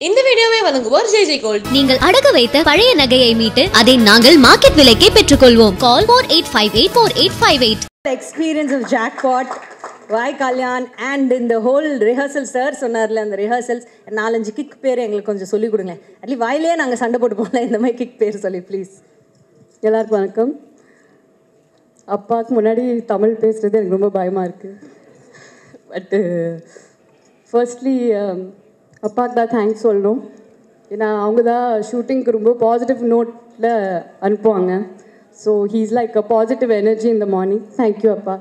இந்த வீடியோவை வழங்குவோர் ஜெய்ஜெய் கோல்ட். நீங்கள் அடகு வைத்த பழைய நகையை மீட்டு அதை நாங்கள் மார்க்கெட் விலைக்கே பெற்றுக்கொள்வோம். கால் 48584858. Experience of jackpot, why Kalyan and in the whole rehearsal sir சொன்னார்ல அந்த rehearsals 4-5 கிக் பேர் எங்களுக்கு கொஞ்சம் சொல்லி கொடுங்க. அட்லி வாயிலே நாங்கள் சண்டை போட்டு போகலாம் இந்த மாதிரி கிக் பேர் சொல்லி ப்ளீஸ். எல்லாருக்கும் வணக்கம். அப்பாவுக்கு முன்னாடி தமிழ் பேசுகிறது எனக்கு ரொம்ப பயமாக இருக்குது. பட்டு ஃபர்ஸ்ட்லி அப்பாவுக்கு தான் தேங்க்ஸ் சொல்லணும். ஏன்னா அவங்க தான் ஷூட்டிங்க்கு ரொம்ப பாசிட்டிவ் நோட்டில் அனுப்புவாங்க. So he's like a positive energy in the morning. Thank you அப்பா.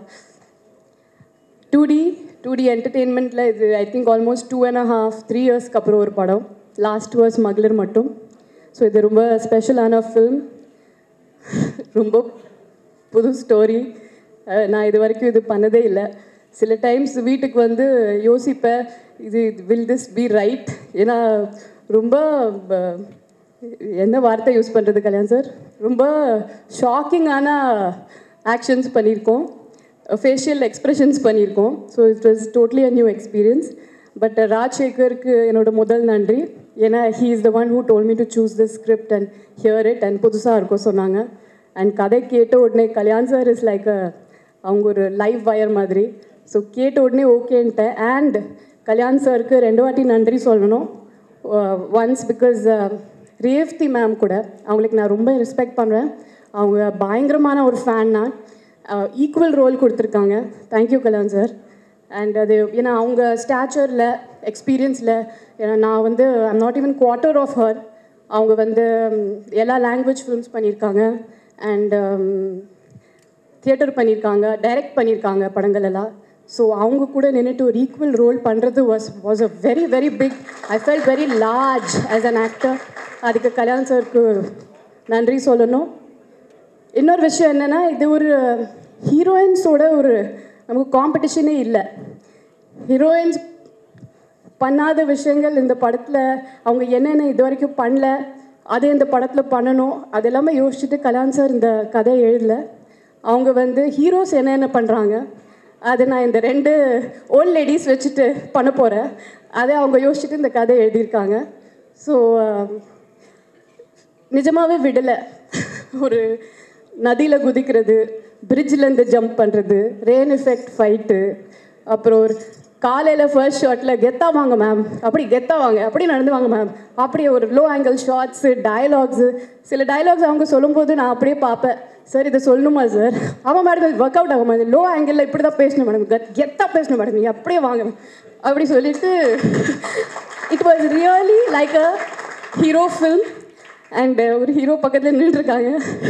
2D என்டர்டெயின்மெண்ட்டில் இது ஐ திங்க் ஆல்மோஸ்ட் 2.5-3 இயர்ஸ்க்கு அப்புறம் ஒரு படம். லாஸ்ட் வாஸ் மகளிர் மட்டும். ஸோ இது ரொம்ப ஸ்பெஷலான ஃபில்ம். ரொம்ப புது ஸ்டோரி. நான் இது வரைக்கும் இது பண்ணதே இல்லை. சில டைம்ஸ் வீட்டுக்கு வந்து யோசிப்பேன், இது வில் திஸ் பி ரைட்? ஏன்னா ரொம்ப என்ன வார்த்தை யூஸ் பண்ணுறது கல்யாண் சார், ரொம்ப ஷாக்கிங்கான ஆக்ஷன்ஸ் பண்ணியிருக்கோம், ஃபேஷியல் எக்ஸ்ப்ரெஷன்ஸ் பண்ணியிருக்கோம். So it was totally a new experience. But ராஜ்சேகருக்கு என்னோட முதல் நன்றி. ஏன்னா he is the one who told me to choose the script and hear it and புதுசாக இருக்கும் சொன்னாங்க. அண்ட் கதை கேட்ட உடனே கல்யாண் சார் இஸ் லைக் அவங்க ஒரு லைவ் வயர் மாதிரி. ஸோ கேட்ட உடனே ஓகேன்ட்டேன். அண்ட் கல்யாண் சாருக்கு 2 வாட்டி நன்றி சொல்லணும். ஒன்ஸ் பிகாஸ் ரேவதி மேம் கூட அவங்களுக்கு நான் ரொம்ப ரெஸ்பெக்ட் பண்ணுறேன். அவங்க பயங்கரமான ஒரு ஃபேன். நான் ஈக்குவல் ரோல் கொடுத்துருக்காங்க. Thank you Kalyan sir. அண்ட் அது ஏன்னா அவங்க ஸ்டாச்சரில் எக்ஸ்பீரியன்ஸில் ஏன்னா நான் வந்து I'm not even quarter of her. அவங்க வந்து எல்லா லாங்குவேஜ் ஃபிலிம்ஸ் பண்ணியிருக்காங்க அண்ட் தியேட்டர் பண்ணியிருக்காங்க, டைரக்ட் பண்ணியிருக்காங்க படங்கள் எல்லாம். ஸோ அவங்க கூட நின்றுட்டு ஒரு ஈக்குவல் ரோல் பண்ணுறது was a very very big. I felt very large as an actor. அதுக்கு கல்யாண் சாருக்கு நன்றி சொல்லணும். இன்னொரு விஷயம் என்னென்னா, இது ஒரு ஹீரோயின்ஸோட ஒரு நமக்கு காம்படிஷனே இல்லை. ஹீரோயின்ஸ் பண்ணாத விஷயங்கள் இந்த படத்தில் அவங்க என்னென்ன இது வரைக்கும் பண்ணல, அதே இந்த படத்தில் பண்ணணும், அது எல்லாமே யோசிச்சுட்டு கல்யாண் சார் இந்த கதையை எழுதலை. அவங்க வந்து ஹீரோஸ் என்னென்ன பண்ணுறாங்க அது நான் இந்த 2 ஓல்ட் லேடிஸ் வச்சுட்டு பண்ண போகிறேன். அதை அவங்க யோசிச்சுட்டு இந்த கதையை எழுதியிருக்காங்க. ஸோ நிஜமாகவே விடலை. ஒரு நதியில் குதிக்கிறது, பிரிட்ஜிலேருந்து ஜம்ப் பண்ணுறது, ரெயின் எஃபெக்ட் ஃபைட்டு, அப்புறம் ஒரு காலையில் ஃபர்ஸ்ட் ஷாட்டில் கெத்தா வாங்க மேம், அப்படி கெத்தா வாங்க, அப்படி நடந்து வாங்க மேம், அப்படியே ஒரு லோ ஆங்கிள் ஷார்ட்ஸு, டயலாக்ஸு. சில டயலாக்ஸ் அவங்க சொல்லும்போது நான் அப்படியே பார்ப்பேன், சார் இதை சொல்லணுமா சார்? ஆமாம் மேடம், ஒர்க் அவுட் ஆகும் மேடம், லோ ஆங்கிளில் இப்படி தான் பேசணும் மேடம், கெத்தாக பேசணும் மேடம், நீங்கள் அப்படியே வாங்க அப்படி சொல்லிட்டு it was really like a hero film. And ஒரு ஹீரோ பக்கத்தில் நின்றுருக்காங்க.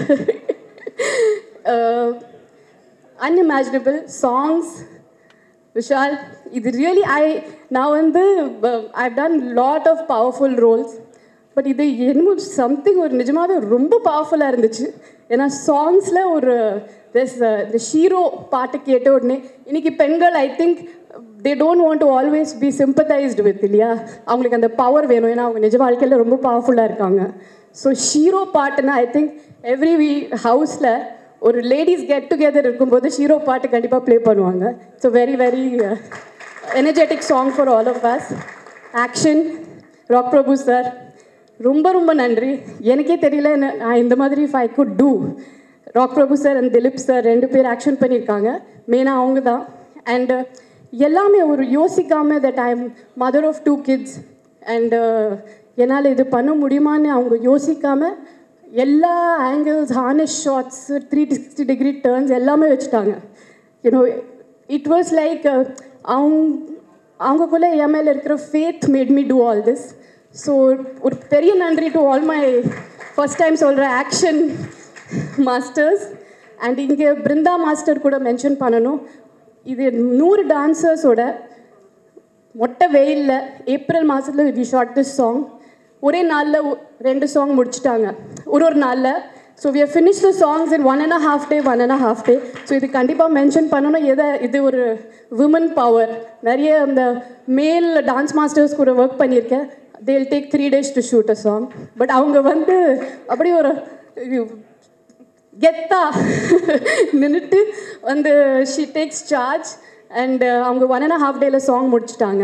Unimaginable songs. விஷால், இது ரியலி நான் வந்து I've done lot of powerful roles. But இது என்னமோ சம்திங் ஒரு நிஜமாகவே ரொம்ப பவர்ஃபுல்லாக இருந்துச்சு. ஏன்னா சாங்ஸில் ஒரு இந்த ஷீரோ பாட்டு கேட்ட உடனே இன்றைக்கி பெண்கள் I think they don't want to always be sympathised with, இல்லையா? அவங்களுக்கு அந்த பவர் வேணும். ஏன்னா அவங்க நிஜ வாழ்க்கையில் ரொம்ப பவர்ஃபுல்லாக இருக்காங்க. ஸோ ஷீரோ பாட்டுன்னா ஐ திங்க் எவ்ரி ஹவுஸில் ஒரு லேடிஸ் கெட் டுகெதர் இருக்கும்போது ஷீரோ பாட்டு கண்டிப்பாக ப்ளே பண்ணுவாங்க. So very very energetic song for all of us. Action Rock Prabhu sir, ரொம்ப ரொம்ப நன்றி. எனக்கே தெரியல நான் இந்த மாதிரி if I could do. Rock Prabhu sir and Dileep sir 2 பேர் ஆக்ஷன் பண்ணியிருக்காங்க. மெயினாக அவங்க தான். அண்டு எல்லாமே ஒரு யோசிக்காமல் that I am mother of 2 kids and என்னால் இது பண்ண முடியுமான்னு அவங்க யோசிக்காமல் எல்லா angles, harness shots, 360 degree turns எல்லாமே வச்சுட்டாங்க. யூனோ இட் வாஸ் லைக் அவங்கக்குள்ளே என் மேலே இருக்கிற faith made me do all this. So ஒரு பெரிய நன்றி to all my first time சொல்கிற ஆக்ஷன் மாஸ்டர்ஸ். அண்ட் இங்கே பிருந்தா மாஸ்டர் கூட மென்ஷன் பண்ணணும். இது 100 டான்சர்ஸோட மொட்டை வெயிலில் ஏப்ரல் மாதத்தில் வி ஷாட் திஸ் சாங். ஒரே நாளில் 2 சாங் முடிச்சிட்டாங்க, ஒரு நாளில். So we have finish the songs in 1.5 day. So இது கண்டிப்பாக மென்ஷன் பண்ணணும். இது ஒரு விமன் பவர். நிறைய அந்த மேல் டான்ஸ் மாஸ்டர்ஸ் கூட ஒர்க் பண்ணியிருக்கேன். they'll take 3 days to shoot a song. But அவங்க வந்து அப்படியே ஒரு கெத்தா நின்றுட்டு வந்து ஷீ டேக்ஸ் சார்ஜ். அண்ட் அவங்க 1.5 days சாங் முடிச்சிட்டாங்க.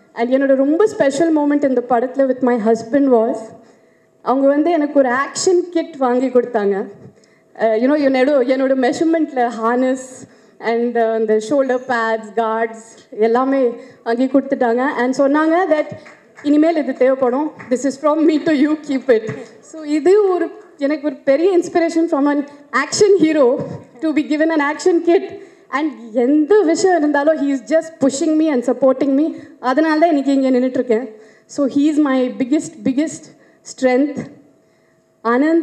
அண்ட் என்னோட ரொம்ப ஸ்பெஷல் மூமெண்ட் இந்த படத்தில் வித் மை ஹஸ்பண்ட் வாஸ், அவங்க வந்து எனக்கு ஒரு ஆக்ஷன் கிட் வாங்கி கொடுத்தாங்க. யூனோ என்னோட மெஷர்மெண்ட்டில் ஹார்னஸ் அண்ட் அந்த ஷோல்டர் பேட்ஸ், கார்ட்ஸ் எல்லாமே வாங்கி கொடுத்துட்டாங்க. அண்ட் சொன்னாங்க தட் இனிமேல் இது தேவைப்படும், this is from me to you, keep it. So இது எனக்கு ஒரு பெரிய inspiration from an action hero to be given an action kid. And எந்த விஷயம் இருந்தாலும் he is just pushing me and supporting me. அதனால தான் இன்றைக்கி இங்கே நின்றுட்டுருக்கேன். So he is my biggest strength. Anand,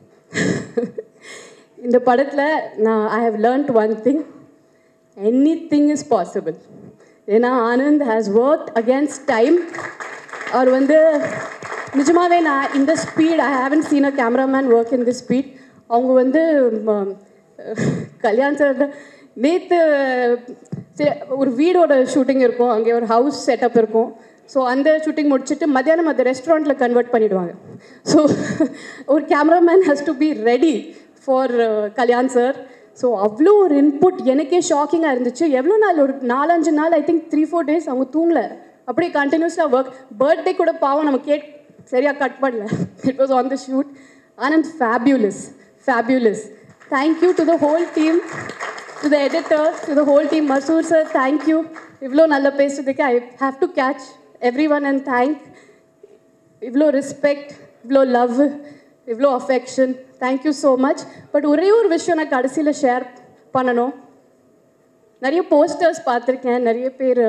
இந்த படத்தில் ஐ have learnt one thing, anything is possible. ஏன்னா Anand has worked against time. அவர் வந்து நிஜமாகவே நான் இந்த speed, I haven't seen a cameraman work in this speed. அவங்க வந்து கல்யாண் சார் நேற்று ஒரு வீடோட ஷூட்டிங் இருக்கும், அங்கே ஒரு ஹவுஸ் செட்டப் இருக்கும். ஸோ அந்த ஷூட்டிங் முடிச்சுட்டு மத்தியானம் அந்த ரெஸ்டாரண்ட்டில் கன்வெர்ட் பண்ணிவிடுவாங்க. ஸோ ஒரு cameraman has to be ready for Kalyan sir. So அவ்வளோ ஒரு இன்புட் எனக்கே ஷாக்கிங்காக இருந்துச்சு. எவ்வளோ நாள், ஒரு 4-5 நாள், ஐ திங்க் 3-4 days அவங்க தூங்கலை, அப்படியே கண்டினியூஸாக ஒர்க். பர்த்டே கூட பாவம் நம்ம சரியாக கட் பண்ணல. It was on the shoot. Anand fabulous. Thank you to the whole team, to the editor, to the whole team. Masoor sir, thank you. இவ்வளோ நல்லா பேசுறதுக்கு I have to catch every one and thank. இவ்வளோ respect, இவ்வளோ லவ், இவ்வளோ affection, thank you so much. But ஒரே ஒரு விஷயம் நான் கடைசியில் ஷேர் பண்ணணும். நிறைய போஸ்டர்ஸ் பார்த்துருக்கேன், நிறைய பேர்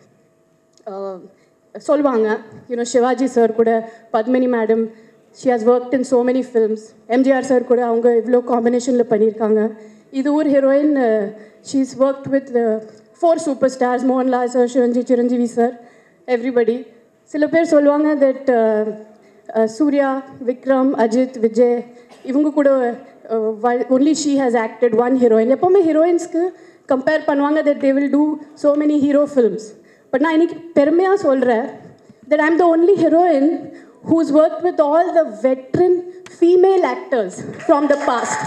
சொல்லுவாங்க, யூனோ சிவாஜி சார் கூட Padmini madam, she has worked in so many films. MGR sir கூட அவங்க இவ்வளோ காம்பினேஷனில் பண்ணியிருக்காங்க. இது ஒரு heroine, she is worked with 4 super stars, Mohanlal sir, Chiranjeevi sir, everybody. சில பேர் சொல்லுவாங்க தட் சூர்யா, விக்ரம், அஜித், விஜய் இவங்க கூட only she has acted one heroine. எப்போவுமே ஹீரோயின்ஸ்க்கு கம்பேர் பண்ணுவாங்க that they will do so many hero films. But நான் இன்னைக்கு பெருமையாக சொல்கிறேன் that I'm the only heroine who's worked with all the veteran female actors from the past.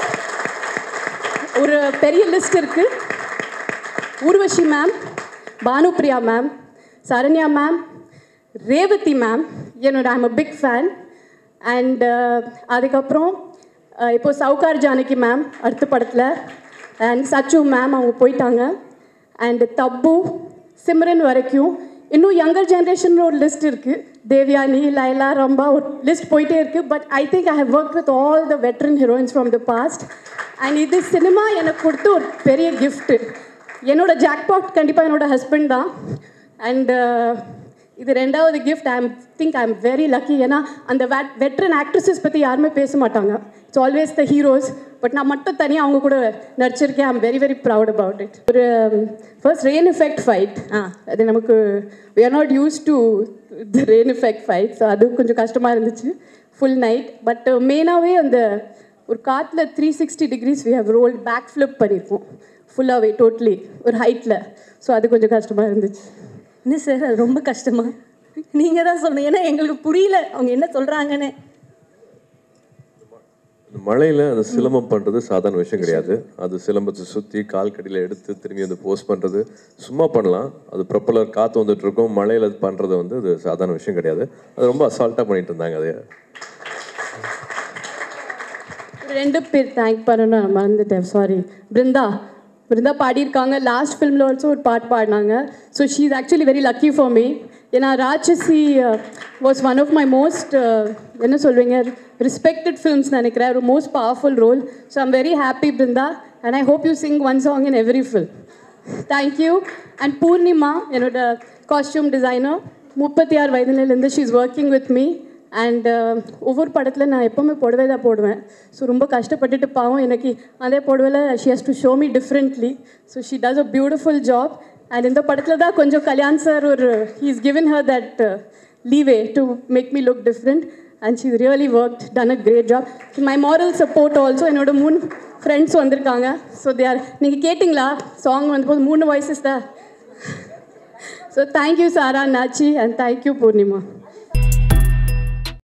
ஒரு பெரிய list இருக்குது. Urvashi ma'am, Bhanupriya ma'am, Saranya ma'am, Revathi ma'am, என்னோட I'm a big fan. And அதுக்கப்புறம் இப்போது சவுகார் ஜானகி மேம் அடுத்த படத்தில், அண்ட் சச்சு மேம் அவங்க போயிட்டாங்க. அண்ட் தப்பு, சிம்ரன் வரைக்கும் இன்னும் யங்கர் ஜென்ரேஷன் ஒரு லிஸ்ட் இருக்குது. தேவ்யானி, லைலா, ரம்பா, ஒரு லிஸ்ட் போயிட்டே இருக்குது. But I think I have work with all the veteran heroines from the past. And இது சினிமா எனக்கு கொடுத்த ஒரு பெரிய கிஃப்ட்டு. என்னோட ஜாக்பாட் கண்டிப்பாக என்னோட ஹஸ்பண்ட் தான். அண்ட் இது 2வது gift. I am very lucky. ஏன்னா அந்த வெட்ரன் ஆக்ட்ரஸஸ் பற்றி யாருமே பேச மாட்டாங்க. It's always the heroes. But நான் மட்டும் தனியாக அவங்க கூட நடிச்சிருக்கேன். I'm very very proud about it. ஒரு ஃபர்ஸ்ட் ரெயின் எஃபெக்ட் ஃபைட், அது நமக்கு we are not used to the rain effect fight. So அது கொஞ்சம் கஷ்டமாக இருந்துச்சு, ஃபுல் நைட். பட் மெயினாகவே அந்த ஒரு காற்றுல 360 degrees we have rolled back flip பண்ணியிருப்போம் ஃபுல்லாகவே, டோட்டலி ஒரு ஹைட்டில். ஸோ அது கொஞ்சம் கஷ்டமாக இருந்துச்சு. என்ன சார் அது ரொம்ப கஷ்டமா? நீங்கள் தான் சொல்லணும், ஏன்னா எங்களுக்கு புரியல அவங்க என்ன சொல்கிறாங்கன்னு. மழையில் அந்த சிலம்பம் பண்ணுறது சாதாரண விஷயம் கிடையாது. அது சிலம்பத்தை சுற்றி கால் கடியில் எடுத்து திரும்பி வந்து போஸ்ட் பண்ணுறது சும்மா பண்ணலாம். அது ப்ரொப்பலர் காற்று வந்துட்டு இருக்கும். மழையில் அது பண்ணுறது வந்து அது சாதாரண விஷயம் கிடையாது. அது ரொம்ப அசால்ட்டாக பண்ணிட்டு இருந்தாங்க. அது 2 பேர் தேங்க் பண்ணணும், நான் மறந்துட்டேன், சாரி. பிருந்தா பாடியிருக்காங்க. லாஸ்ட் ஃபிலிமில் ஆல்சோ ஒரு பாட்டு பாடினாங்க. So she is actually very lucky for me. ஏன்னா Raatchasi was one of my most, என்ன சொல்வீங்க, respected films நினைக்கிறேன், ஒரு most powerful role. So I'm very happy Brinda, and I hope you sing one song in every film. Thank you. And Poornima, என்னோட costume designer, 36 வயதுலேருந்து she is working with me. And ஒவ்வொரு படத்தில் நான் எப்போவுமே புடவை தான் போடுவேன். ஸோ ரொம்ப கஷ்டப்பட்டுட்டு பாவம் எனக்கு அதே புடவையில் she has to show me differently. So she does a beautiful job. And இந்த படத்தில் தான் கொஞ்சம் கல்யாண் சார் ஒரு he is given her that leeway to make me look different, and she's really worked, done a great job. My moral support also, என்னோட 3 friends வந்திருக்காங்க. So they are, நீங்கள் கேட்டிங்களா song வந்து போது 3 voices தான். So thank you Sarah, Nachi, and thank you Purnima.